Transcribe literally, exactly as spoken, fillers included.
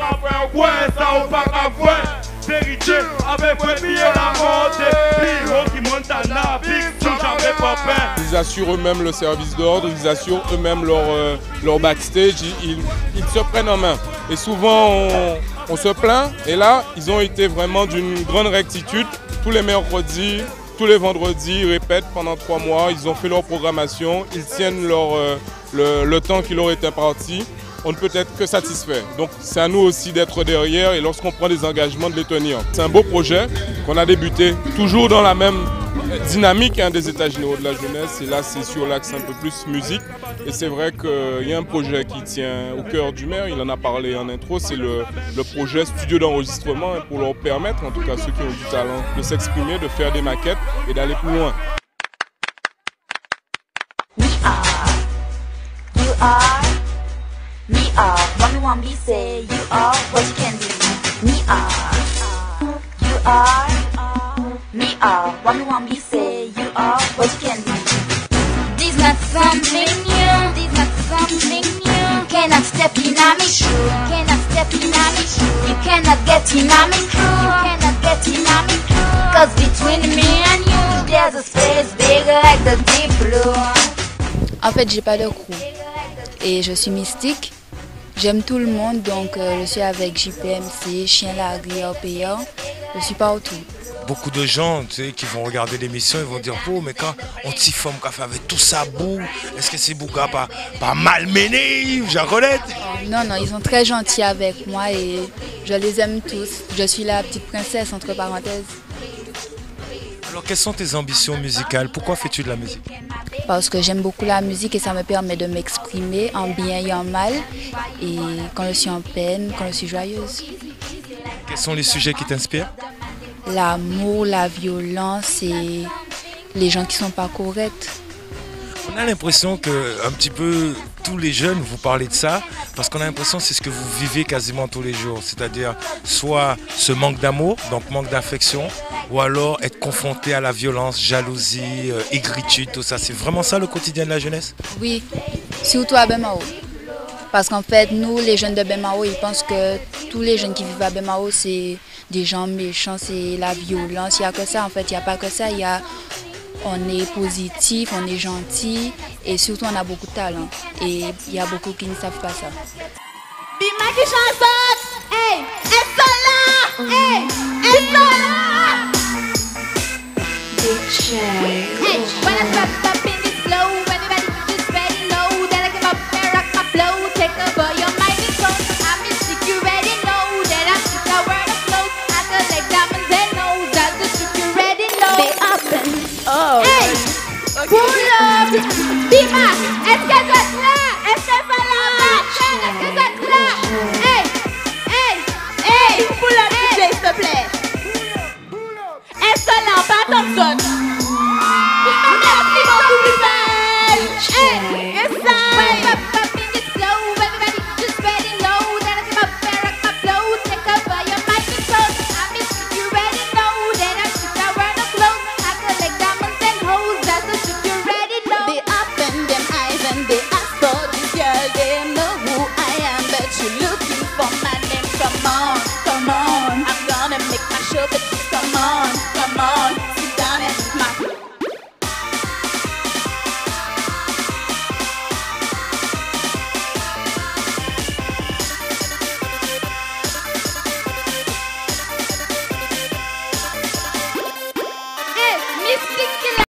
Ils assurent eux-mêmes le service d'ordre, ils assurent eux-mêmes leur, euh, leur backstage, ils, ils, ils se prennent en main. Et souvent on, on se plaint, et là ils ont été vraiment d'une grande rectitude. Tous les mercredis, tous les vendredis, ils répètent pendant trois mois, ils ont fait leur programmation, ils tiennent leur, euh, le, le temps qui leur est imparti. On ne peut être que satisfait. Donc c'est à nous aussi d'être derrière et lorsqu'on prend des engagements de les tenir. C'est un beau projet qu'on a débuté toujours dans la même dynamique hein, des États généraux de la jeunesse. Et là c'est sur l'axe un peu plus musique. Et c'est vrai qu'il y a un projet qui tient au cœur du maire, il en a parlé en intro, c'est le, le projet studio d'enregistrement hein, pour leur permettre, en tout cas ceux qui ont du talent, de s'exprimer, de faire des maquettes et d'aller plus loin. We are, you are. Me are, what me want me say, you are what you can be. Me are, you are, me are, what me want me say, you are what you can be. This not something new, this not something new. You cannot step in on me shoe, you cannot step in on me shoe. You cannot get in on me crew, you cannot get in on me crew. Cause between me and you, there's a space bigger like the deep blue. En fait, j'ai pas de crew. Et je suis mystique, j'aime tout le monde, donc euh, je suis avec J P M C, Chien Largué, Payant, je suis partout. Beaucoup de gens tu sais, qui vont regarder l'émission, ils vont dire « Oh, mais quand on t'y forme café avec tout ça bout, est-ce que c'est Bouga pas, pas malmené, j'en connais ?» Non, non, ils sont très gentils avec moi et je les aime tous. Je suis la petite princesse, entre parenthèses. Alors, quelles sont tes ambitions musicales? Pourquoi fais-tu de la musique? Parce que j'aime beaucoup la musique et ça me permet de m'exprimer en bien et en mal. Et quand je suis en peine, quand je suis joyeuse. Quels sont les sujets qui t'inspirent? L'amour, la violence et les gens qui ne sont pas corrects. On a l'impression que un petit peu tous les jeunes vous parlez de ça parce qu'on a l'impression que c'est ce que vous vivez quasiment tous les jours, c'est-à-dire soit ce manque d'amour, donc manque d'affection, ou alors être confronté à la violence, jalousie, euh, aigritude, tout ça. C'est vraiment ça le quotidien de la jeunesse? Oui, surtout à Bemao. Parce qu'en fait, nous, les jeunes de Bemao, ils pensent que tous les jeunes qui vivent à Bemao, c'est des gens méchants, c'est la violence. Il n'y a que ça, en fait, il n'y a pas que ça. Il y a... On est positif, on est gentil et surtout on a beaucoup de talent. Et il y a beaucoup qui ne savent pas ça. Bima qui chanson, hey, elle sont là, hey, elle sont là. Hey, when I step up in this flow, everybody just ready know that I come up and rock my flow. Take over your mind and soul. I'm mystic, you ready know that I'm just a word of flow. I collect diamonds and nose, I just think you ready know. Be up and oh, hey, pull up, Bima, est-ce que